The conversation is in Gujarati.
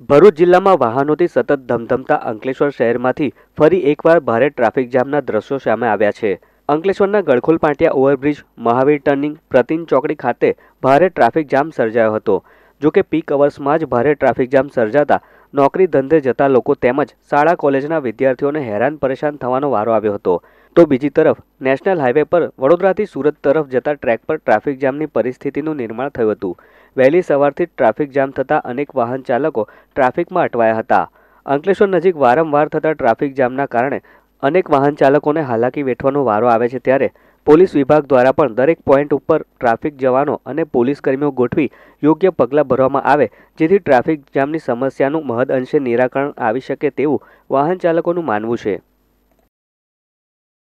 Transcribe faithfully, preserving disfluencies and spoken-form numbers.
ભરૂચ જિલ્લામાં વાહનોથી સતત ધમધમતા અંકલેશ્વર શહેરમાંથી ફરી એકવાર ભારે ટ્રાફિક જામના દ્રશ્યો સામે આવ્યા છે। અંકલેશ્વરના ગળખોલ પાટિયા ઓવરબ્રિજ, મહાવીર ટર્નિંગ, પ્રતિન ચોકડી ખાતે ભારે ટ્રાફિક જામ સર્જાયો હતો। જો કે પીક અવર્સમાં જ ભારે ટ્રાફિક જામ સર્જાતા નોકરી ધંધે જતા લોકો તેમજ શાળા કોલેજના વિદ્યાર્થીઓને હેરાન પરેશાન થવાનો વારો આવ્યો હતો। તો બીજી તરફ નેશનલ હાઈવે પર વડોદરાથી સુરત તરફ જતા ટ્રેક પર ટ્રાફિક જામની પરિસ્થિતિનું નિર્માણ થયું હતું। વહેલી સવારથી ટ્રાફિક જામ થતા અનેક વાહન ચાલકો ટ્રાફિકમાં અટવાયા હતા। અંકલેશ્વર નજીક વારંવાર થતા ટ્રાફિક જામના કારણે અનેક વાહન ચાલકોને હાલાકી વેઠવાનો વારો આવે છે, ત્યારે પોલીસ વિભાગ દ્વારા પણ દરેક પોઈન્ટ ઉપર ટ્રાફિક જવાનો અને પોલીસ કર્મીઓ ગોઠવી યોગ્ય પગલાં ભરવામાં આવે, જેથી ટ્રાફિક જામની સમસ્યાનું મહદઅંશે નિરાકરણ આવી શકે તેવું વાહન ચાલકોનું માનવું છે।